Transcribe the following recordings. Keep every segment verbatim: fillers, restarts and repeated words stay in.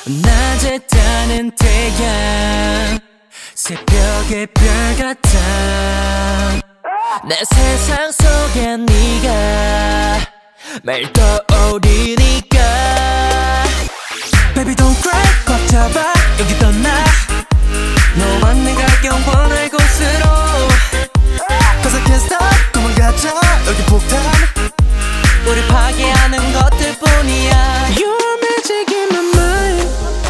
낮에 따는 태양 새벽의 별 같아 내 세상 속에 네가 매일 떠오르니까 Baby don't cry 꽉 잡아 여기 떠나 너와 내가 영원할 곳으로 Cause I can't stop 도망가자 여기 폭탄 우리 파괴하는 것들뿐이야 You're magic in my mind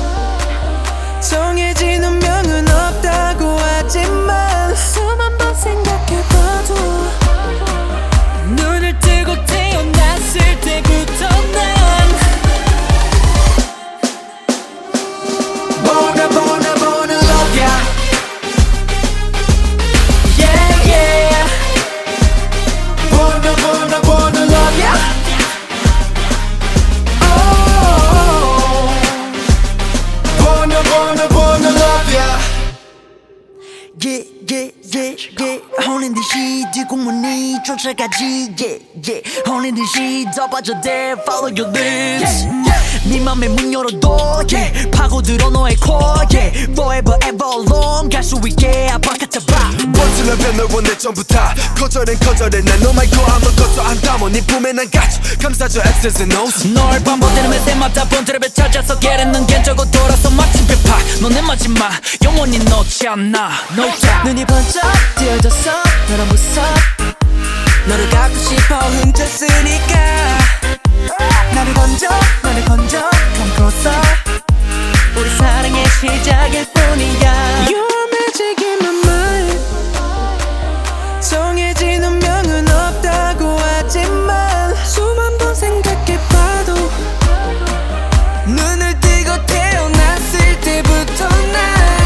정해진 운명은 없다고 하지만 수만 번 생각해봐도 눈을 뜨고 태어났을 때부터 난 Bona bona bona love ya Yeah yeah Bona bona bona love ya Oh Bona bona bona love ya Yeah yeah yeah yeah 혼인 듯이 뒷공문이 쫓아가지 Yeah yeah 혼인 듯이 더 빠져들 Follow your lips 네 맘에 문 열어둬 yeah 파고들어 너의 core yeah Forever ever long 갈 수 있게 아파가 잡아 버티려면 널 원해 전부 다 거절엔 거절해 난 너 말고 아무것도 안 담아 네 품에 난 갇혀 감싸줘 X's and O's 널 반복되는 매새마다 본드랩에 찾아서 게르는 견적고 돌아서 마침 배파 넌 내 마지막 영원히 놓지 않아 No doubt 눈이 번쩍 뜨어졌어 너란 무섭 너를 갖고 싶어 훔쳤으니까 나를 건져 나를 건져 Come closer 우리 사랑의 시작일 뿐이야 You're magic in my mind 정해진 운명은 없다고 하지만 수만 번 생각해봐도 눈을 뜨고 태어났을 때부터 난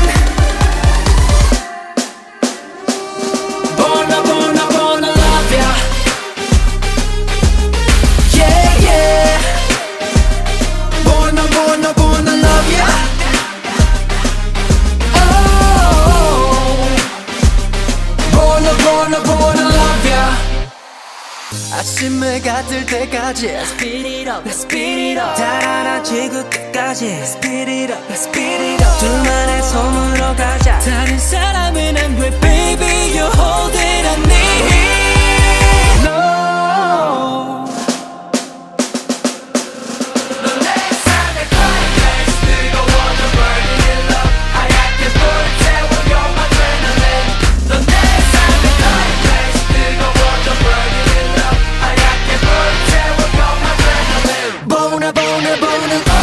Bona bona bona love ya Yeah yeah Bona bona bona love ya Oh Bona bona bona love ya 아침을 가들 때까지 Let's speed it up Let's speed it up 달아나 지구 끝까지 Let's speed it up Let's speed it up 둘만의 손으로 가자 다른 사람은 안 돼 Baby you hold it I need No 넌 내 삶의 climax 뜨거워져 burning in love I like this bullet 태워 you're my adrenaline 넌 내 삶의 climax 뜨거워져 burning in love I like this bullet 태워 you're my adrenaline Bona bona bona